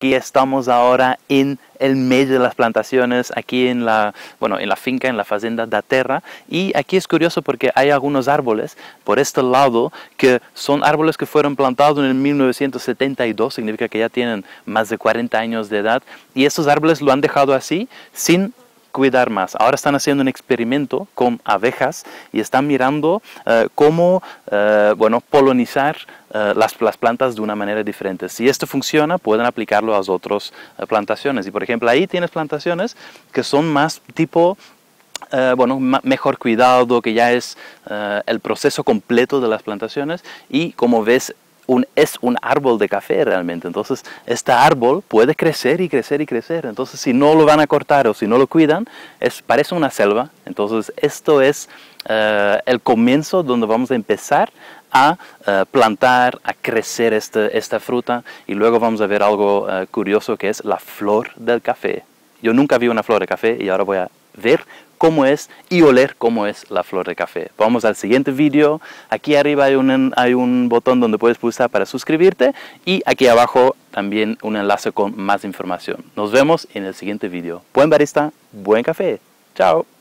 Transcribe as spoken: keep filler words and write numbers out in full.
aquí estamos ahora en el medio de las plantaciones, aquí en la, bueno, en la finca, en la fazenda da Terra. Y aquí es curioso porque hay algunos árboles por este lado que son árboles que fueron plantados en mil novecientos setenta y dos, significa que ya tienen más de cuarenta años de edad. Y estos árboles lo han dejado así, sin cuidar más. Ahora están haciendo un experimento con abejas y están mirando uh, cómo uh, bueno, polonizar uh, las, las plantas de una manera diferente. Si esto funciona, pueden aplicarlo a las otras uh, plantaciones. Y por ejemplo, ahí tienes plantaciones que son más tipo Uh, bueno, mejor cuidado, que ya es uh, el proceso completo de las plantaciones, y como ves, un, es un árbol de café realmente. Entonces este árbol puede crecer y crecer y crecer. Entonces si no lo van a cortar o si no lo cuidan, es, parece una selva. Entonces esto es uh, el comienzo donde vamos a empezar a uh, plantar, a crecer este, esta fruta, y luego vamos a ver algo uh, curioso, que es la flor del café. Yo nunca vi una flor de café y ahora voy a ver cómo es y oler cómo es la flor de café. Vamos al siguiente vídeo. Aquí arriba hay un, hay un botón donde puedes pulsar para suscribirte, y aquí abajo también un enlace con más información. Nos vemos en el siguiente vídeo. Buen barista, buen café. Chao.